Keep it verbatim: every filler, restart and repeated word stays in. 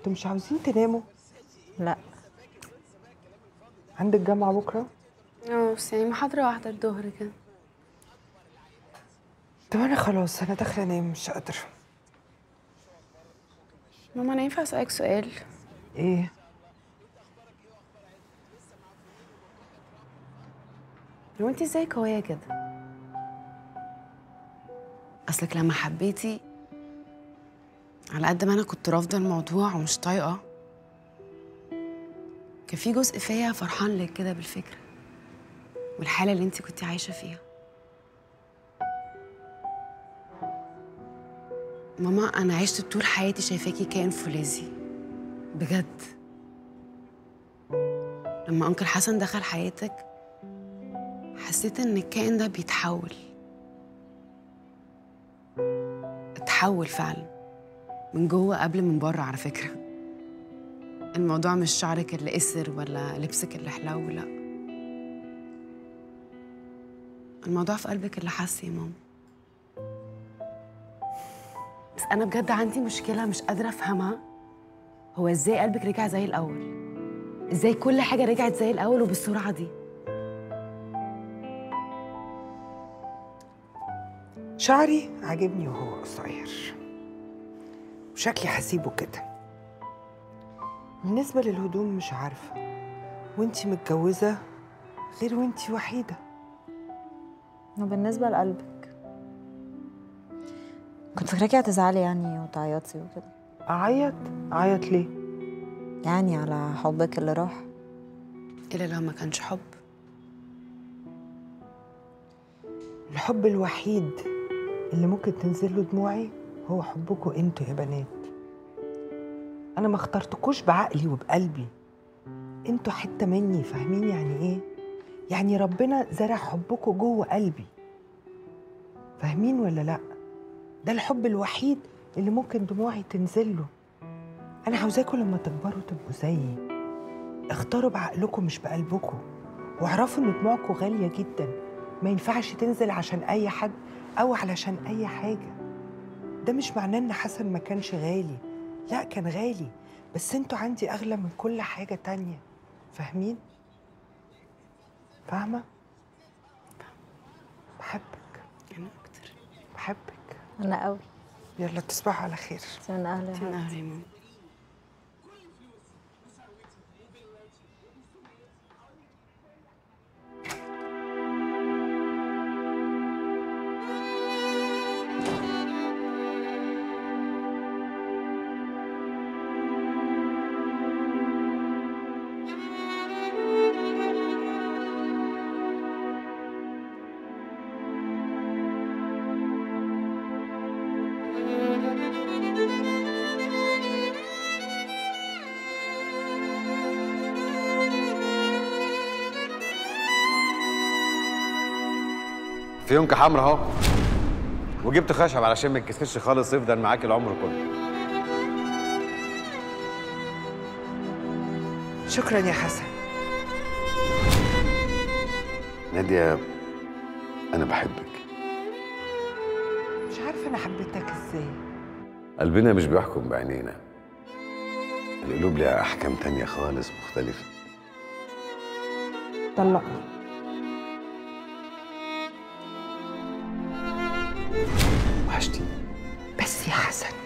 انتوا مش عاوزين تناموا؟ لا. عندك جامعة بكرة؟ اه بس يعني محاضرة واحدة الظهر كده. طب أنا خلاص أنا داخلة أنام مش قادرة. ماما أنا ينفع أسألك سؤال؟ إيه؟ هو أنت إزاي قوية كده؟ أصلك لما حبيتي على قد ما أنا كنت رافضة الموضوع ومش طايقة، كان في جزء فيا فرحان لك كده بالفكرة والحالة اللي أنت كنتي عايشة فيها. ماما أنا عشت طول حياتي شايفاكي كائن فولاذي بجد. لما أنكل حسن دخل حياتك حسيت إن الكائن ده بيتحول، اتحول فعلا من جوه قبل من بره. على فكرة الموضوع مش شعرك اللي قصر ولا لبسك اللي حلو، لا، الموضوع في قلبك اللي حس يا ماما. بس أنا بجد عندي مشكلة مش قادرة أفهمها، هو إزاي قلبك رجع زي الأول؟ إزاي كل حاجة رجعت زي الأول وبالسرعة دي؟ شعري عاجبني وهو قصير وشكلي هسيبه كده. بالنسبة للهدوم مش عارفة، وانتي متجوزة غير وانتي وحيدة. وبالنسبة لقلبك كنت فاكراكي هتزعلي يعني وتعيطي وكده. أعيط؟ أعيط ليه؟ يعني على حبك اللي راح. إلا لو ما كانش حب. الحب الوحيد اللي ممكن تنزل له دموعي هو حبكوا انتوا يا بنات. انا ما اخترتكوش بعقلي وبقلبي، انتوا حته مني. فاهمين يعني ايه؟ يعني ربنا زرع حبكوا جوه قلبي. فاهمين ولا لا؟ ده الحب الوحيد اللي ممكن دموعي تنزل له. انا عاوزاكوا لما تكبروا تبقوا زيي. اختاروا بعقلكم مش بقلبكم، واعرفوا ان دموعكم غاليه جدا، ما ينفعش تنزل عشان اي حد او علشان اي حاجه. ده مش معناه ان حسن ما كانش غالي، لا كان غالي، بس انتوا عندي اغلى من كل حاجه تانية. فاهمين؟ فاهمه؟ بحبك. أنا أكتر. بحبك. أنا قوي. يلا تصبحوا على خير. من أهلي. من أهلي يا ماما. فيونكة حمرا اهو، وجبت خشب علشان ما يتكسرش خالص، يفضل معاك العمر كله. شكرا يا حسن. نادية أنا بحبك. مش عارفه انا حبيتك ازاي. قلبنا مش بيحكم بعينينا، القلوب ليها أحكام تانية خالص مختلفة. طلقني. وحشتي. بس يا حسن